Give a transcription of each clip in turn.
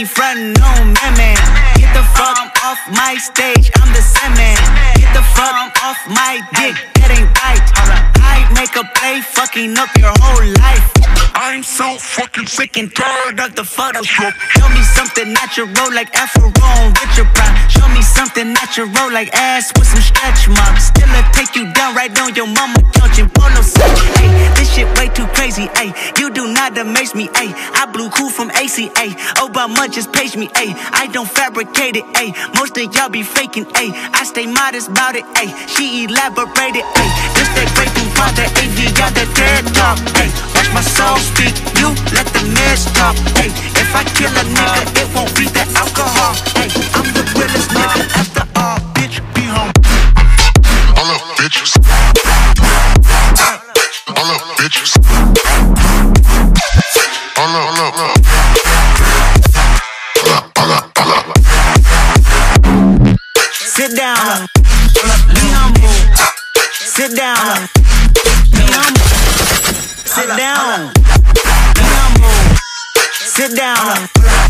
he frontin' on me, man. Get the fuck off my stage, I'm the Sandman. Get the fuck off my dick, that ain't right. I make a play, fucking up your whole life. I'm so fucking sick and tired of the Photoshop. Show me something natural like Afro on Richard Prime. Show me something natural like ass with some stretch marks. Still I take you down right on your mama couch in polo set. Ay, this shit way too crazy, ay. You do not amaze me, ay. I blew cool from ACA. Obama just paged me, ay. I don't fabricate it, ay. Most of y'all be faking, ay. I stay modest about it, ay. She elaborated, ay. This that great thing for the AV, got that TED talk, ay. Watch my soul speak, you let the mess talk, ay. If I kill a nigga, it won't be the alcohol, ay. I'm the realest nigga after all, bitch, be home. All up, bitches. All up, bitches. All up, all up, all up. Sit down, be humble. Sit down, be humble. Sit down, be humble. Sit down.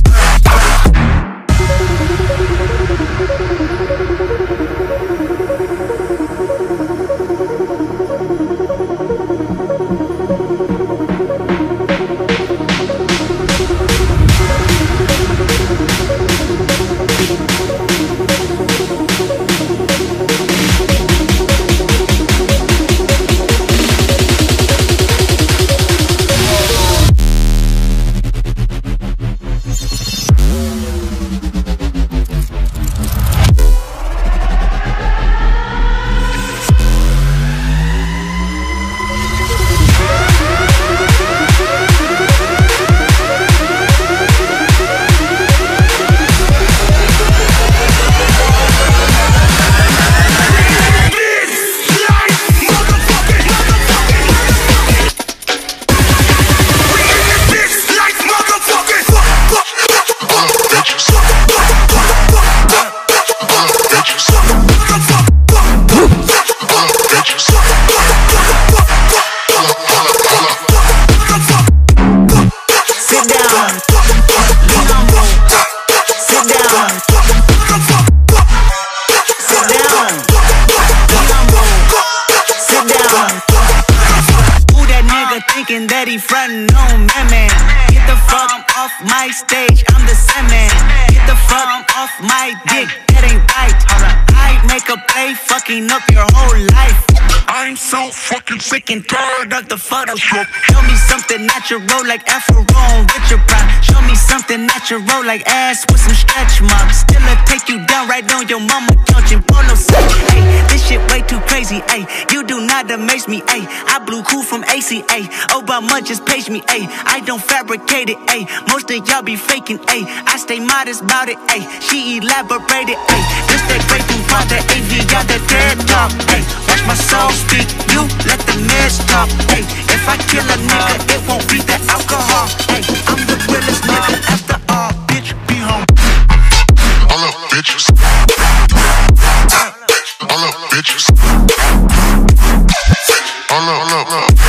Thinking that he frontin' on me, man. Get the fuck off my stage, I'm the Sandman. Get the fuck off my dick, that ain't right. I make a play, fucking up your whole life. I'm so fucking sick and tired of the Photoshop. Show me something natural like Afro on Richard Prime. Show me something natural like ass with some stretch marks. Still I take you down right on your mama couch in polo set. Ay, this shit way too crazy, ay. You do not amaze me, ay. I blew cool from ACA. Obama just paged me, ay. I don't fabricate it, ay. Most of y'all be faking, ay. I stay modest about it, ay. She elaborated, ay. This that great thing for the AV, got that TED talk, ay. Watch my soul speak, you let the mess talk, ay. If I kill a nigga, it won't be the alcohol, ay. I'm the realest nigga after all, bitch, be home. All up, bitches. All up, bitches. All up, all up, all up.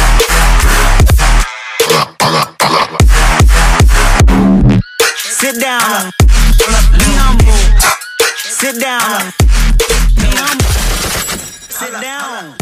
Sit down, be humble. Sit down, be humble. Sit down.